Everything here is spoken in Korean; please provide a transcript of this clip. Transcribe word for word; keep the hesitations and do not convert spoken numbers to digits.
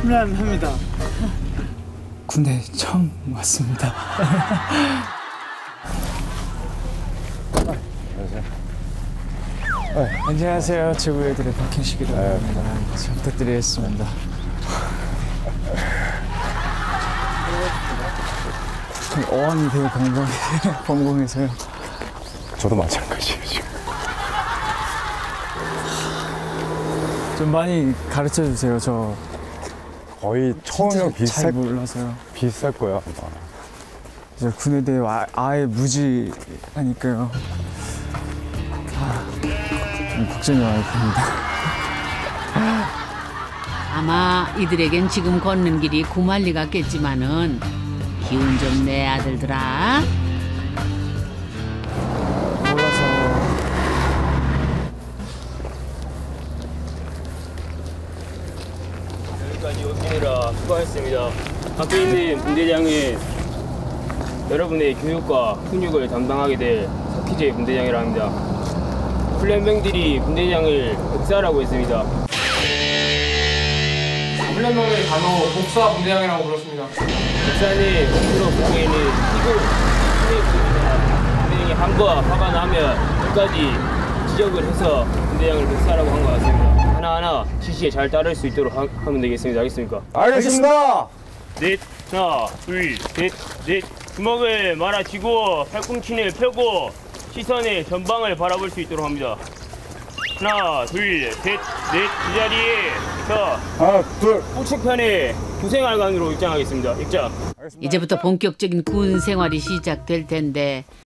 미안합니다. 군대 처음 왔습니다. 네, 안녕하세요. 제보애들의 박현식이라고 합니다. 잘 부탁드리겠습니다. 어안이 되게 벙벙해, 벙벙해서요. 저도 마찬가지예요, 지금. 좀 많이 가르쳐 주세요. 저 거의 처음이랑 비슷할, 잘 몰라서요. 비슷할 거야. 이제 군에 대해 아, 아예 무지하니까요. 아, 좀 걱정이 많이 됩니다. 아마 이들에겐 지금 걷는 길이 구만리 같겠지만은 기운 좀 내 아들들아. 몰라서. 여기까지 오시느라 수고하셨습니다. 앞에 있는 분대장은 여러분의 교육과 훈육을 담당하게 될 석희재 분대장이라 합니다. 훈련병들이 분대장을 복사라고 했습니다. 훈련병의 단어 복사 분대장이라고 불렀습니다. 복사는 스스로 보기에는 희고 훈련병입니다. 분대장이 한과 화가 나면 끝까지 지적을 해서 분대장을 복사라고 한 것 같습니다. 하나하나 지시에 잘 따를 수 있도록 하, 하면 되겠습니다. 알겠습니까? 알겠습니다! 넷, 하나, 둘, 셋, 넷. 주먹을 말아쥐고 팔꿈치를 펴고 시선의 전방을 바라볼 수 있도록 합니다. 하나, 둘, 셋, 넷, 이 자리에 서 하나, 둘. 우측편에 구생활관으로 입장하겠습니다. 입장. 이제부터 본격적인 군 생활이 시작될 텐데